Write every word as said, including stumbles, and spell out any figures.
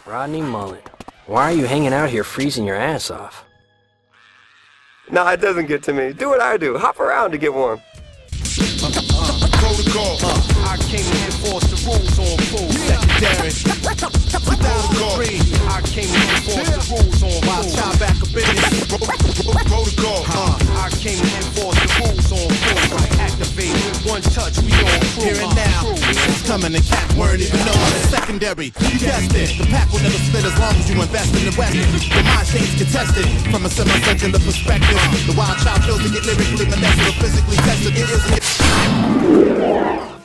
Rodney Mullet. Why are you hanging out here freezing your ass off? Nah, it doesn't get to me. Do what I do. Hop around to get warm. Uh, uh, protocol. Uh, I came to enforce the rules on food. Secondary. two thousand three. I came to enforce the rules on food. Wild child back up in this. Protocol. Uh, I came to enforce the rules on food. Activate with one touch. We on crew. Here and now. It's coming and cat weren't even know it's secondary. You guessed it. The pack will never split as long as you invest in the weapon. The mind states contested from a semi-circular perspective. The wild child feels to get lyrically molested or physically tested. It is.